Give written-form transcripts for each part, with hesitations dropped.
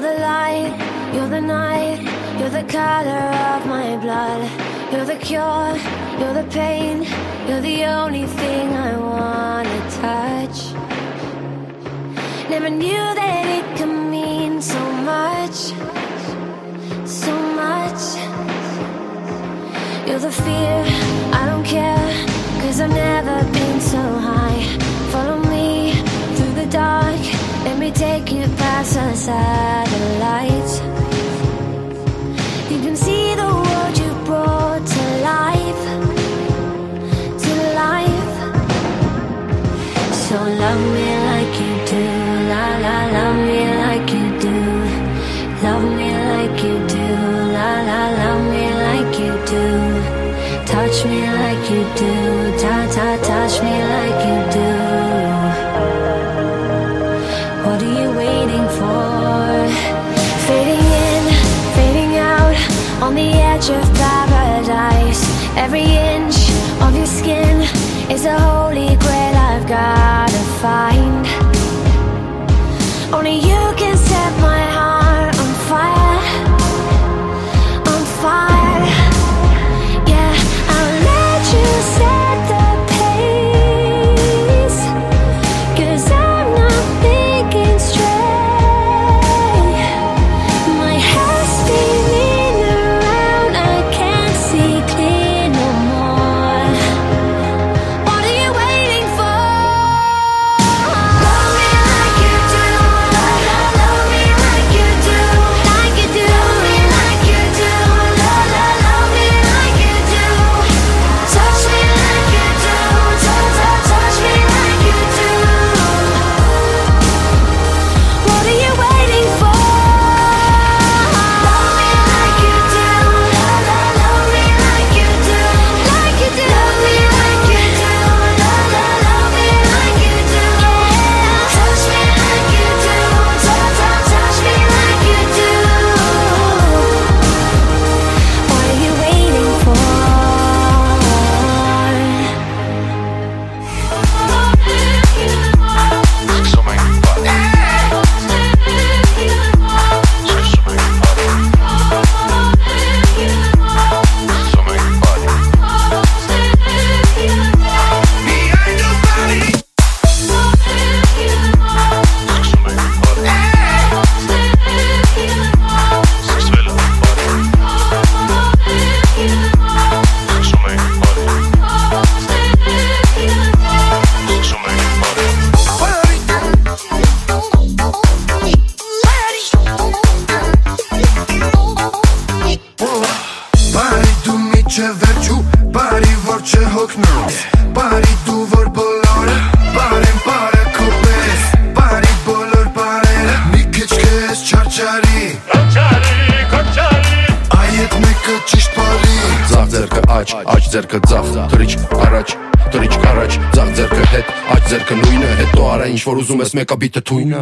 the light, you're the night, you're the color of my blood. You're the cure, you're the pain, you're the only thing I wanna touch. Never knew that it could mean so much, so much. You're the fear, I don't care, 'cause I've never been so high. Follow me through the dark, let me take you past the satellites. You can see the world you brought to life, to life. So love me like you do, la la, love me like you do. Love me like you do, la la, love me like you do. Touch me like you do, ta ta, touch me like you do. What are you waiting for? Fading in, fading out, on the edge of paradise. Every inch of your skin is a holy grail I've gotta find. Only you can set my heart on fire, on fire. Yeah, I'll let you set the pace, 'cause I'm not thinking straight. My head's spinning around, I can't see clear no more. What are you waiting for? Love me like you do, la la, love me like you do, like you do. Love me like you do, la la, love me like you do. Touch me like you do, ta ta, touch me like you do. What are you waiting for? Love me like you do, la la, love me like you do, like you do. Love me like you do, la la, love me like you do. Touch me like you do, ta ta, touch me like you do. What are you waiting for? Bari du mi që verqu, bari vor që hoknu. Bari du vor bolore, barem pare kopes. Bari bolor parele, mi keqkes qarqari. Ajet me këqisht pali. Zah ձերքը աջ ձերքը ձախ, թրիչ առաջ, ձախ ձերքը հետ, աջ ձերքը նույնը, հետո արա ինչ որ ուզում ես մեկա բիտը թույնը.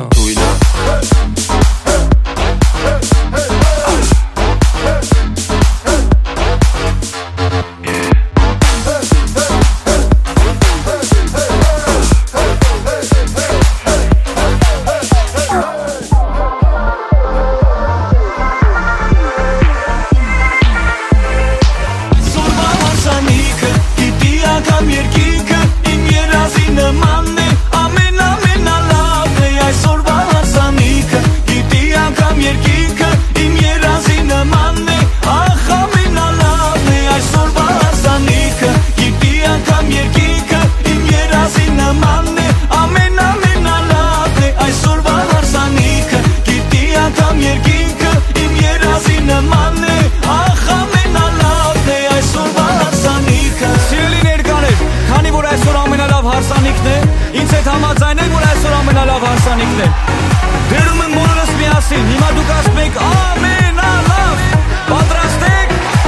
Ինձ հետ համաձայնեք, որ այսօր ամենալավ հարսանիքն է։ Դերում եմ բոլորս միասին, հիմա դուք ասում եք ամենալավ։ Պատրաստ եք։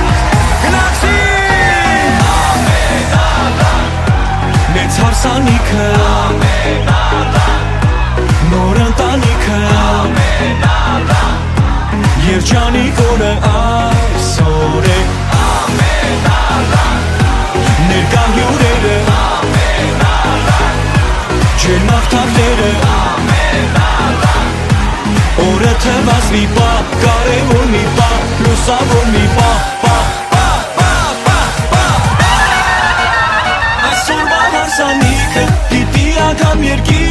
Գնացին։ Ամենալավ։ Մեծ հարսանիքը։ Ամենալավ։ Նոր ընտանիքը։ Ամենալավ։ Երջանիկ օրը այսօր է։ Ամենալավ։ Ներկա հյուրերը։ Ջերմաղթակները ամենալավ օրը թվաց մի պա, կարևոր մի պա, լուսավոր մի պա, պա, պա, պա, պա, պա, այսօրվա հարսանիքը, պիտի անգամ երկիր